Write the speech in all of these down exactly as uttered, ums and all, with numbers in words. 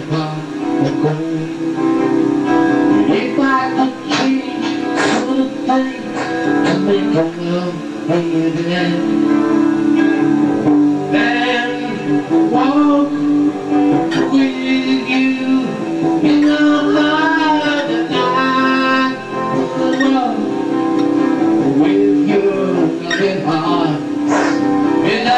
pot of gold. If I could change some of the things to make a love again, then walk with you in the light of night, walk with your loving heart, and I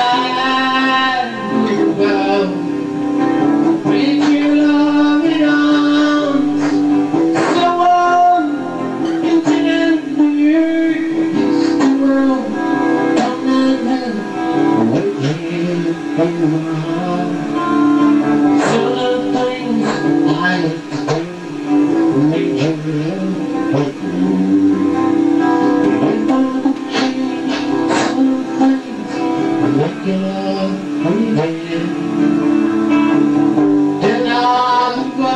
will with your loving arms, so warm and tender, yes, the world on the land with you in my heart. So the things I like to do make you love like you. If I could change some things and make you love again, then I'll go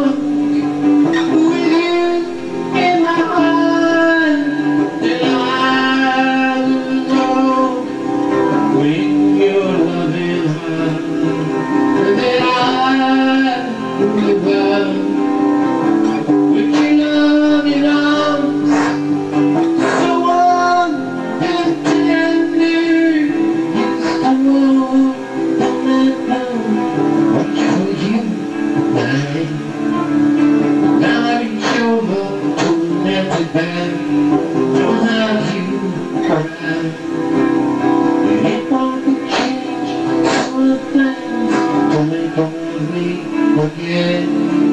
with you in my heart. Then I'll go with your loving heart. Then I will go with your loving arms, so warm and tender, yes, the world on that love watch for you tonight. Now I reach over to an empty bed, don't have you around. If I could change some of the things to make you love me again,